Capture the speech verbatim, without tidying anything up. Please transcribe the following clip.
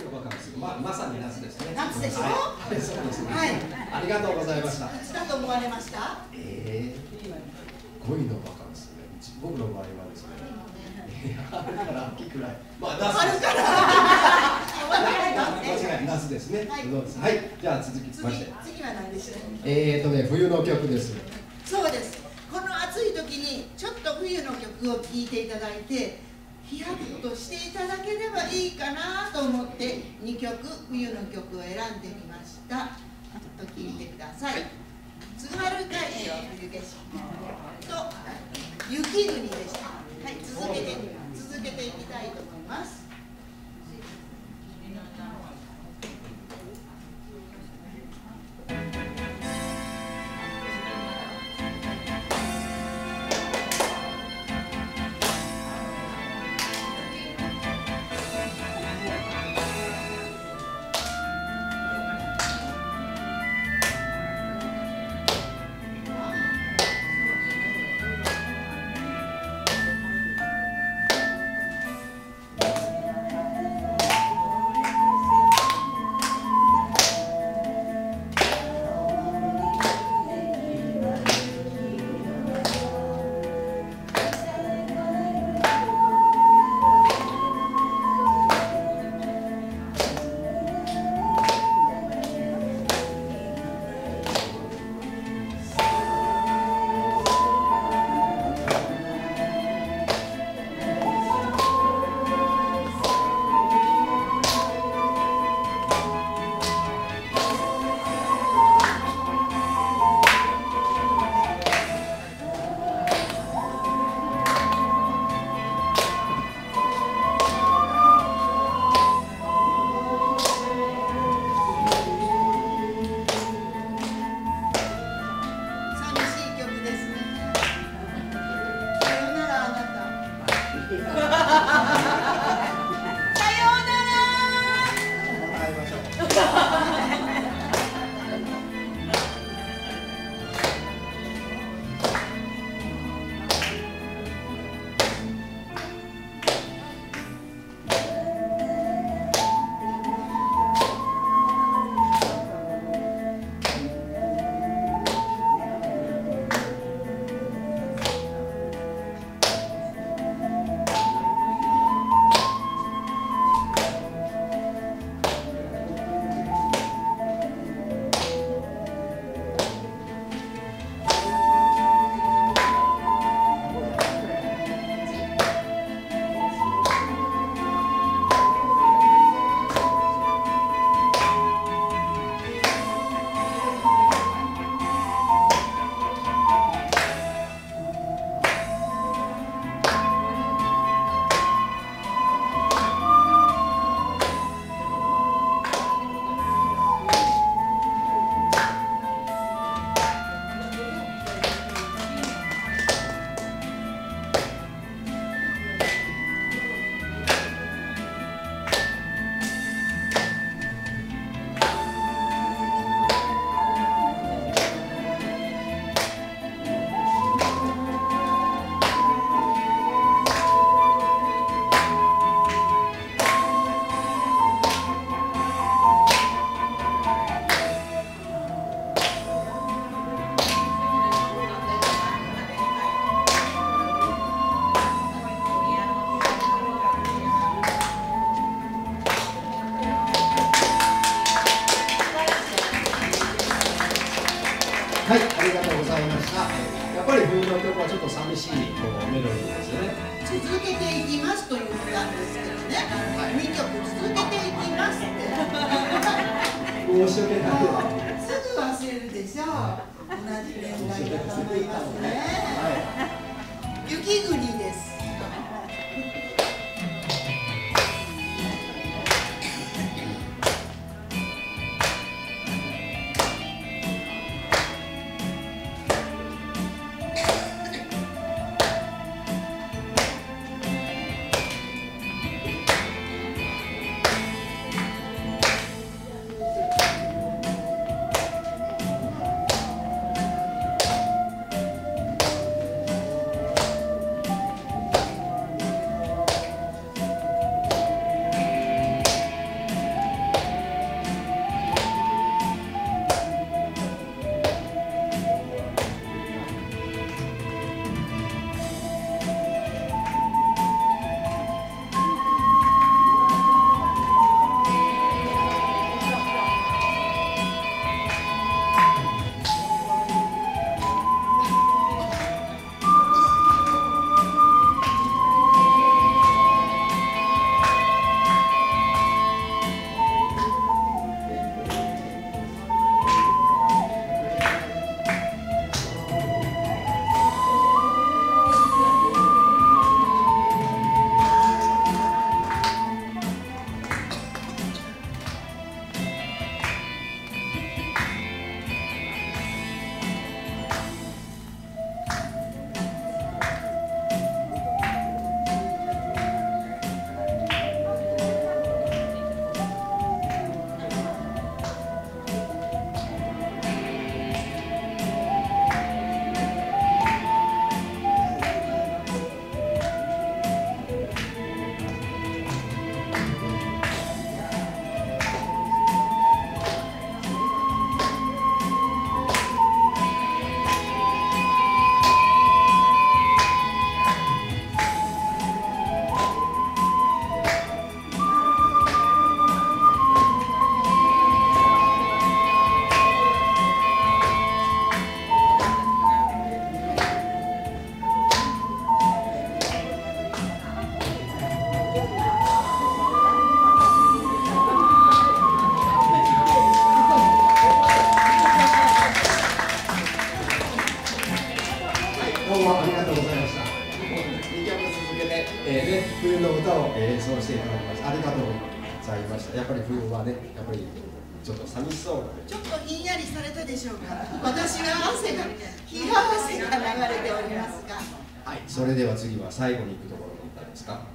のバカンス、ままさに夏ですね。 夏でしょ。 はい、そうですね。はい、ありがとうございました。 いつだと思われました？ ええー、ごいのバカンスね。僕の場合はですね。春から秋くらい。まあ夏。春から。間違い夏ですね。はい。じゃあ続きまして。 次は何でしょう。 えっとね、冬の曲です。 そうです。この暑い時にちょっと冬の曲を聴いていただいて、ヒヤッとしていただければいいかなと思ってにきょく冬の曲を選んでみました。ちょっと聴いてください。津軽海峡冬景色と雪国でした。はい、続けて続けていきたいと思います。 はい、ありがとうございました。やっぱり冬の曲はちょっと寂しいこうメロディーですよね。 続けていきますということなんですけどね。はい、にきょく続けていきますって。 申し訳ない。 すぐ忘れるでしょう。同じ年代だと思いますね。はい、雪国です。 えーね、冬の歌を演奏していただきました。ありがとうございました。やっぱり冬はね、やっぱりちょっと寂しそうなね。 ちょっとひんやりされたでしょうか。私は汗が、冷や汗が流れておりますが。 はい、それでは次は最後に行くところの歌ですか。